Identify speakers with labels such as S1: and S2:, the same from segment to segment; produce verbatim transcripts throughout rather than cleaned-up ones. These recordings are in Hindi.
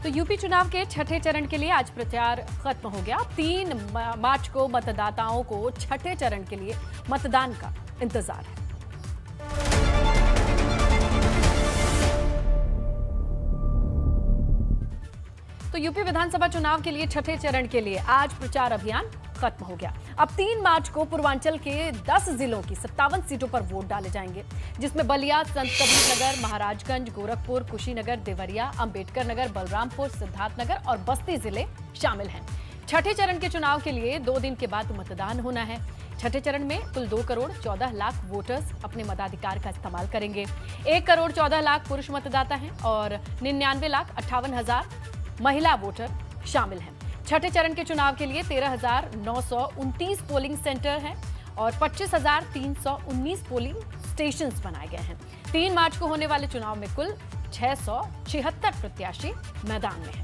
S1: तो यूपी चुनाव के छठे चरण के लिए आज प्रचार खत्म हो गया। तीन मार्च को मतदाताओं को छठे चरण के लिए मतदान का इंतजार है। तो यूपी विधानसभा चुनाव के लिए छठे चरण के लिए आज प्रचार अभियान खत्म हो गया। अब तीन मार्च को पूर्वांचल के दस जिलों की सत्तावन सीटों पर वोट डाले जाएंगे, जिसमें बलिया, संत कबीर नगर, महाराजगंज, गोरखपुर, कुशीनगर, देवरिया, अंबेडकर नगर, बलरामपुर, सिद्धार्थनगर और बस्ती जिले शामिल हैं। छठे चरण के चुनाव के लिए दो दिन के बाद मतदान होना है। छठे चरण में कुल दो करोड़ चौदह लाख वोटर्स अपने मताधिकार का इस्तेमाल करेंगे। एक करोड़ चौदह लाख पुरुष मतदाता हैं और निन्यानवे लाख अट्ठावन हजार महिला वोटर शामिल हैं। छठे चरण के चुनाव के लिए तेरह हजार नौ सौ उनतीस पोलिंग सेंटर हैं और पच्चीस हजार तीन सौ उन्नीस पोलिंग स्टेशन बनाए गए हैं। तीन मार्च को होने वाले चुनाव में कुल छह सौ छिहत्तर प्रत्याशी मैदान में हैं।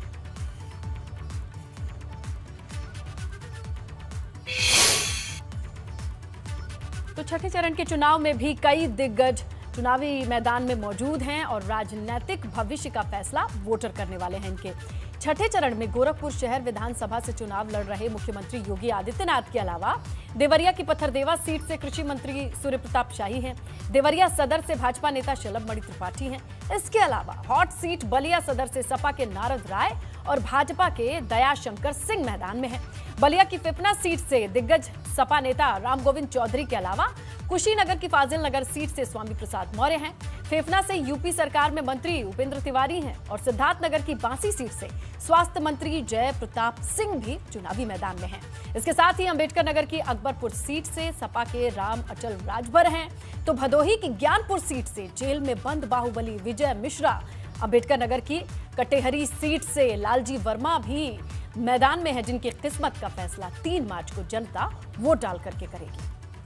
S1: तो छठे चरण के चुनाव में भी कई दिग्गज चुनावी मैदान में मौजूद हैं और राजनीतिक भविष्य का फैसला वोटर करने वाले हैं। इनके छठे चरण में गोरखपुर शहर विधानसभा से चुनाव लड़ रहे मुख्यमंत्री योगी आदित्यनाथ के अलावा देवरिया की पत्थरदेवा सीट से कृषि मंत्री सूर्य प्रताप शाही हैं। देवरिया सदर से भाजपा नेता शलभ मणि त्रिपाठी हैं। इसके अलावा हॉट सीट बलिया सदर से सपा के नारद राय और भाजपा के दयाशंकर सिंह मैदान में है। बलिया की फिपना सीट से दिग्गज सपा नेता राम गोविंद चौधरी के अलावा कुशीनगर की फाजिल नगर सीट से स्वामी प्रसाद मौर्य हैं। फेफना से यूपी सरकार में मंत्री उपेंद्र तिवारी हैं और सिद्धार्थनगर की बांसी सीट से स्वास्थ्य मंत्री जय प्रताप सिंह भी चुनावी मैदान में हैं। इसके साथ ही अंबेडकर नगर की अकबरपुर सीट से सपा के राम अचल राजभर हैं। तो भदोही की ज्ञानपुर सीट से जेल में बंद बाहुबली विजय मिश्रा, अंबेडकर नगर की कटेहरी सीट से लालजी वर्मा भी मैदान में है, जिनकी किस्मत का फैसला तीन मार्च को जनता वोट डाल करके करेगी।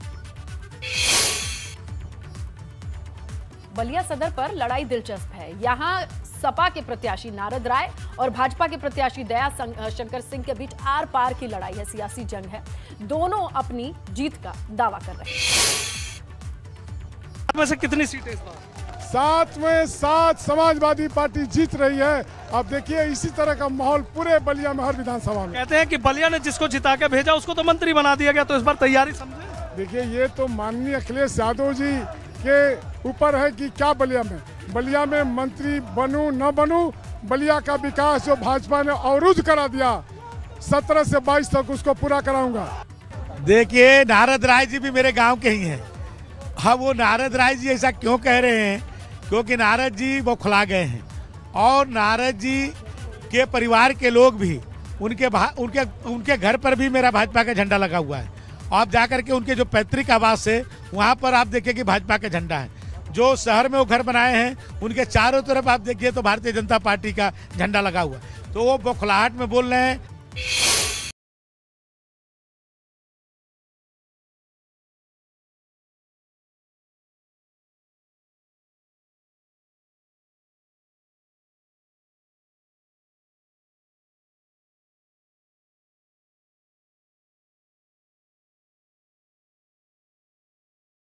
S1: बलिया सदर पर लड़ाई दिलचस्प है। यहां सपा के प्रत्याशी नारद राय और भाजपा के प्रत्याशी दया शंकर सिंह के बीच आर पार की लड़ाई है, सियासी जंग है। दोनों अपनी जीत का दावा कर रहे हैं।
S2: वैसे कितनी सीटें इस बार?
S3: सात में सात समाजवादी पार्टी जीत रही है। अब देखिए इसी तरह का माहौल पूरे बलिया में हर विधानसभा में।
S2: कहते हैं कि बलिया ने जिसको जिता के भेजा उसको तो मंत्री बना दिया गया, तो इस बार तैयारी समझे।
S3: देखिए ये तो माननीय अखिलेश यादव जी के ऊपर है कि क्या बलिया में बलिया में मंत्री बनूं न बनूं, बलिया का विकास जो भाजपा ने अवरुद्ध करा दिया सत्रह से बाईस तक उसको पूरा कराऊंगा।
S4: देखिए नारद राय जी भी मेरे गांव के ही हैं। हाँ, वो नारद राय जी ऐसा क्यों कह रहे हैं? क्योंकि नारद जी वो खुला गए हैं और नारद जी के परिवार के लोग भी उनके उनके उनके घर पर भी मेरा भाजपा का झंडा लगा हुआ है। आप जाकर के उनके जो पैतृक आवास है वहाँ पर आप देखिए कि भाजपा का झंडा है। जो शहर में वो घर बनाए हैं उनके चारों तरफ आप देखिए तो भारतीय जनता पार्टी का झंडा लगा हुआ है। तो वो बौखलाहट में बोल रहे हैं।